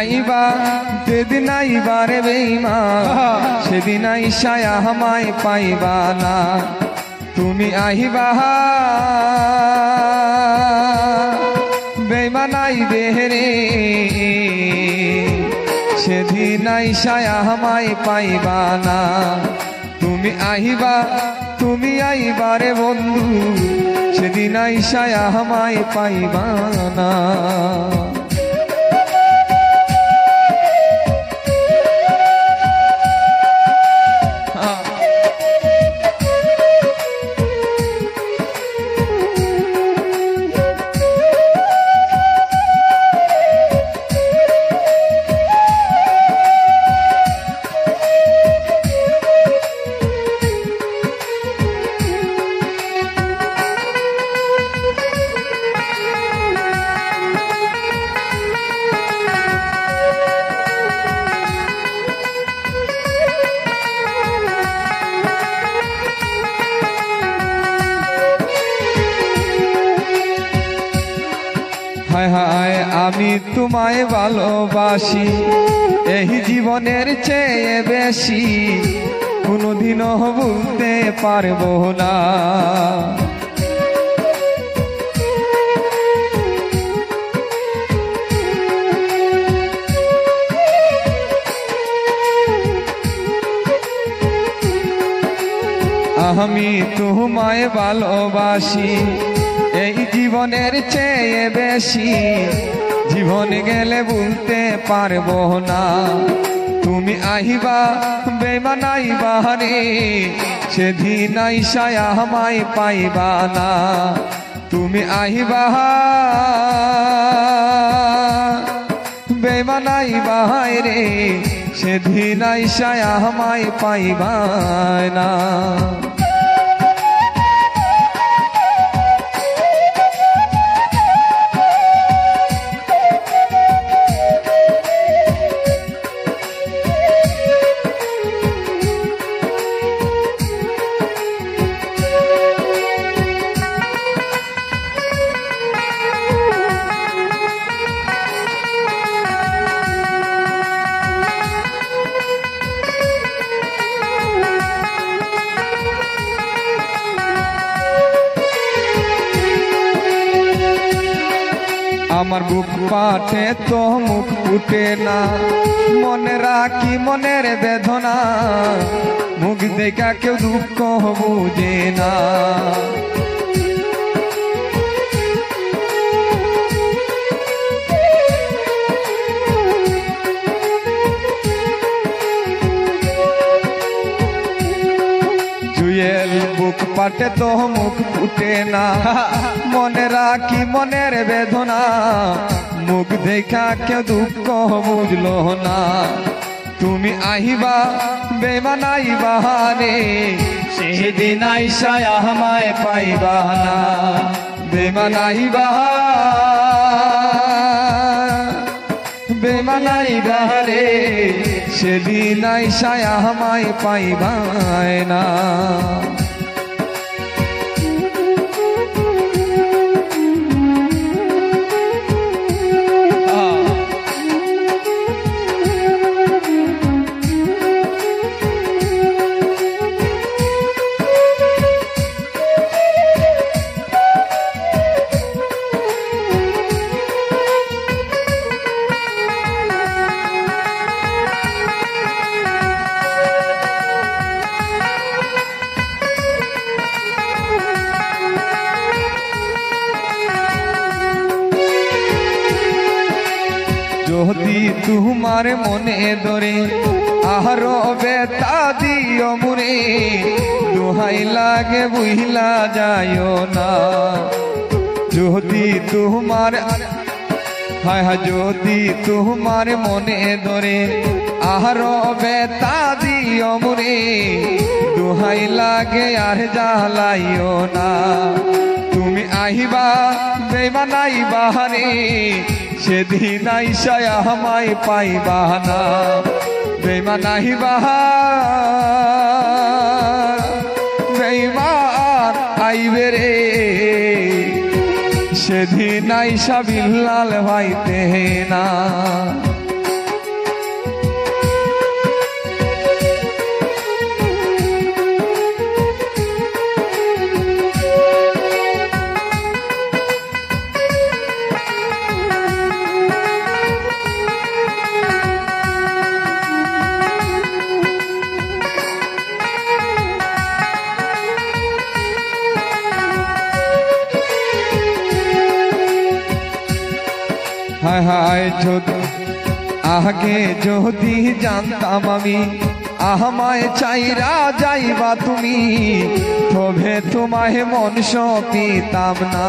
आईबा जेदिन आईबा रे बेईमान सेदिन आइसाया हमाय पाइबा ना तुमी आईबा बेईमान आईबे रे सेदिन आइसाया हमाय पाइबा ना तुमी आईबा रे बंधु सेदिन आइसाया हमाय पाइबा ना हाय हाय आमी तुम्हाय भालोबासी एही जीवनेर चेये बेशी कोनोदिनो भुलते पारबो ना आमी तुम्हाय भालोबासी এই জীবনের চেয়ে বেশি জীবন গেলে ভুলতে পারবো না তুমি আইবা বেঈমান আইবা রে সেদিন আইসায়া আমায় পাইবা না তুমি আইবা বেঈমান আইবা রে সেদিন আইসায়া আমায় পাইবা না আমার বুক পাঠে তো মুখ ফুটে না মনে রাখি মনের বেদনা মুখ দেখা কেউ দুঃখ বুঝে না बुक पाटे तो मुख फुटे ना मने राखी मनेर बेदना मुख देखा के दुख बुझलो ना तुमी आइबा बेईमान आइबा रे सेदिन आइसाया हमाय पाइबा ना बेईमान आइबा बेईमान आइबा रे सेदिन आइसाया हमाय पाइबा ना যদি তোমার মনে ধরে আরো বেতা দিও মুরে দোহাই লাগে বুঝলা যায়ও না যদি তোমার হায় হায় যদি তোমার মনে ধরে আরো বেতা দিও মুরে দোহাই লাগে আর জ্বালাইও না তুমি আইবা বেঈমান আইবা রে সেদিন আইসায়া আমায় পাইবা না বেঈমান আইবা বেঈমান আইবে রে সেদিন আইসা বিল্লাল ভাইতে না হায় হায় যদি আগে যদি জানতাম আমি আমায় চাইরা যাইবা তুমি, তবে তোমায় মন সপিতাম না।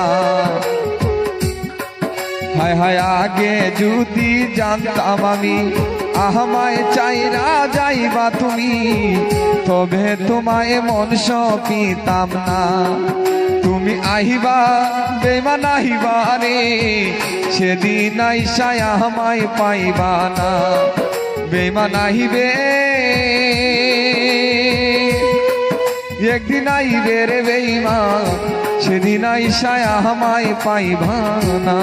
হায় হায় আগে যদি জানতাম আমি আমায় চাইরা যাইবা তুমি, তবে তোমায় মন সপিতাম না। তুমি আহিবা বেমান আহিবা রে, সেদিন আইসায় আমায় পাইবা না। বেমান আহিবে একদিন আইবে রে বেঈমান, সেদিন আইসায় আমায় পাইবা না।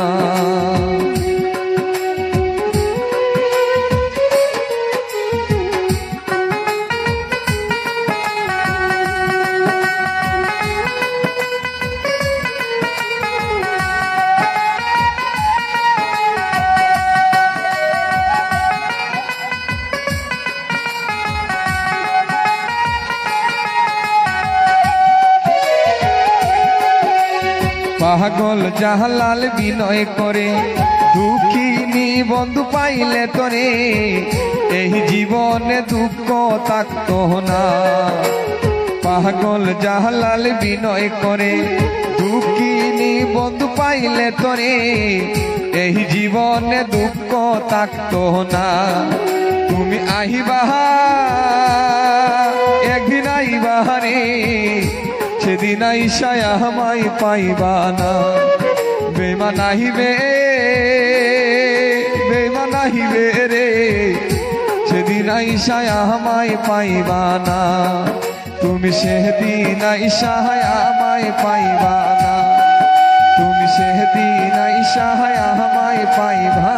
পাগল জাহালাল বিনয় করে, দুঃখিনী বন্ধু পাইলে তোরে, এই জীবনে দুঃখ থাকতো না। পাগল জাহালাল বিনয় করে, দুঃখিনী বন্ধু পাইলে তোরে, এই জীবনে দুঃখ থাকতো না। তুমি আহিবা একদিন আইবা রে, সেদিন আইসায় আমায় পাইবা না। বেমান আহিবে বেমান আহিবে রে, সেদিন আইসায় আমায় পাইবা না। তুমি সেদিন আইসায় আমায় পাইবা না, তুমি সেদিন আইসায় আমায় পাইবা